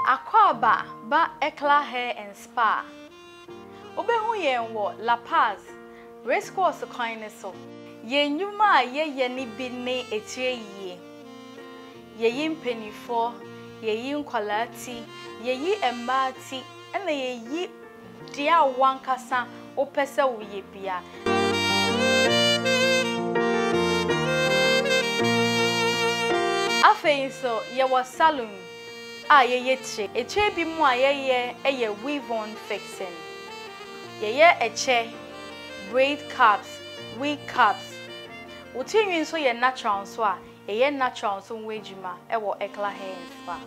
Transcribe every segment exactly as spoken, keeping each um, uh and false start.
Akwaba ba E C L A Hair and Spa. Obehu yen wo La Paz, race course kwan so. Ye nyuma ye ye ni bi ne etire yie. Ye yi mpenifo, ye yi nkwalati, ye yi emmati, ena ye yi dia wankasa opese wo ye bia. Afei so ye was salon. Ah, ye ye che. Eche bi mu a ye ye eye weave on fixing. Ye ye eche braid caps, wig caps. Utinwi so ye natural so a ye natural so we adwuma e wo E C L A Hair and Spa.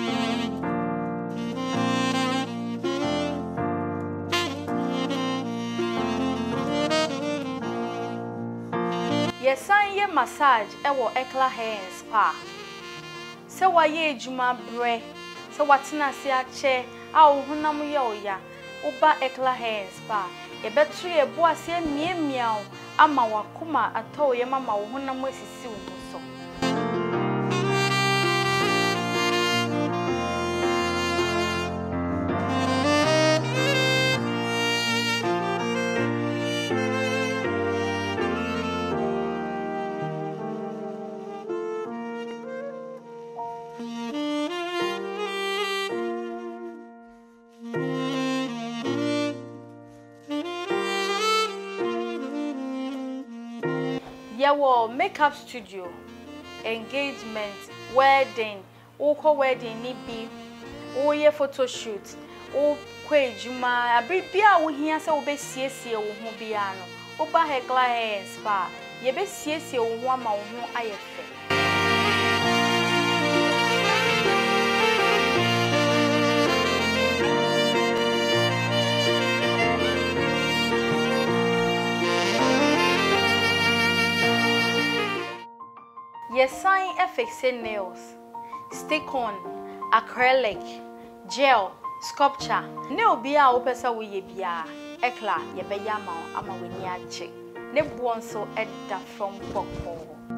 Ye san ye massage e wo E C L A Hair and Spa. Se wa ye adwuma bre, se watena se ache a wo honam ye oya, wo ba E C L A Hair and Spa. Ye betu ye bo ase miemia o ama wakoma atọ ye mama wo honam asisi wo so. Yawo makeup studio, engagement, wedding, oko wedding ni bi, o ye photo shoot, o kwejuma, abibia wo hia se wo be siesie wo ho bia no. Wo ba E C L A Hair and Spa, ye be siesie wo ho ama wo ho ayefe. Yes, sign fixing nails, stick on, acrylic, gel, sculpture. Ne obi a wo pesa wo ye bia, E C L A ye be yama ama weni ache. Ne buon so edda from pokpo.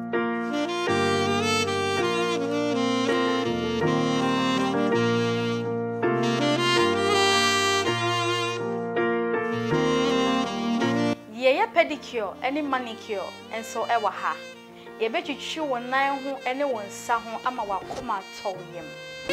Ye ye pedicure, any manicure, and so ewa ha. Ye betwitwi won nan ho ene won sa ho ama wakoma atọ yem.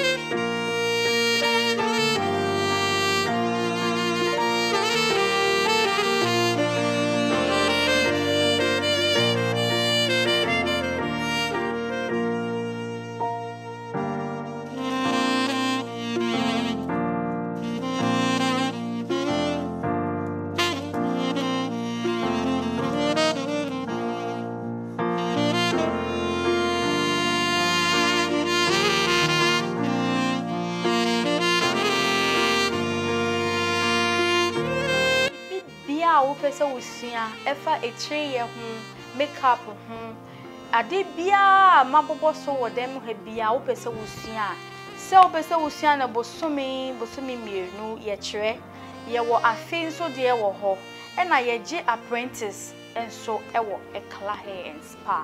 Wo pese wo sua efa etire ye ho makeup ho ade bia mabobo so wo dem ha bia wo pese wo sua se wo pese wo sua na bosomi bosomi mienu ye kire ye wo afi so de wo ho e na ye gi apprentice enso e wo E C L A Hair and Spa.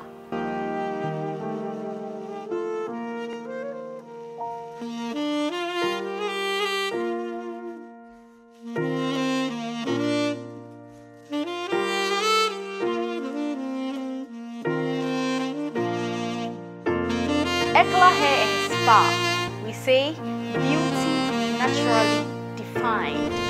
E C L A Hair and Spa, we say beauty naturally defined.